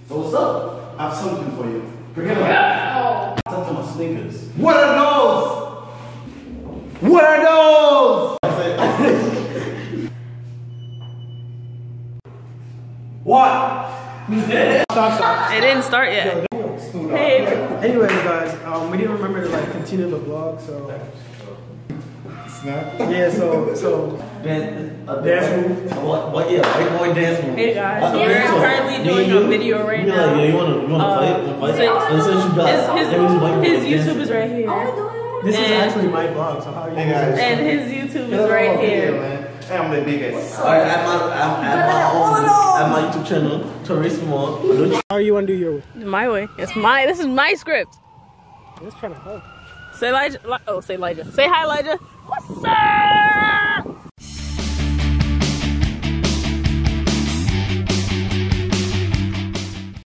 So what's up? I have something for you. Forget about it. Talk to my sneakers. What are those? What are those? What? Stop. It didn't start yet. Hey. Anyways, guys, we didn't remember to like continue the vlog, so. Snap. Yeah, so dance move. What? Yeah, white boy dance move. Hey guys, we're currently doing a video right now. Yeah, you wanna fight? His YouTube is right here. This is actually my vlog, so how are you guys? And his YouTube is right here. Hey, I'm the biggest. Alright, at my YouTube channel, Turismo. How you want to do your way? My way. This is my script. It's kind of hard. Say Elijah. Oh, say Elijah. Say hi, Elijah. What's up?